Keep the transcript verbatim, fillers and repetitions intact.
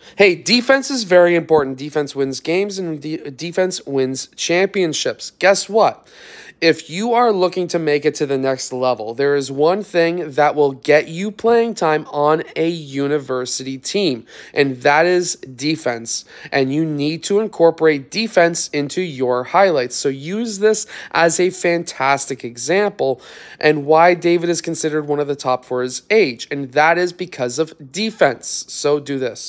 Hey, defense is very important. Defense wins games and de defense wins championships. Guess what? If you are looking to make it to the next level, there is one thing that will get you playing time on a university team, and that is defense. And you need to incorporate defense into your highlights. So use this as a fantastic example and why David is considered one of the top for his age, and that is because of defense. So do this.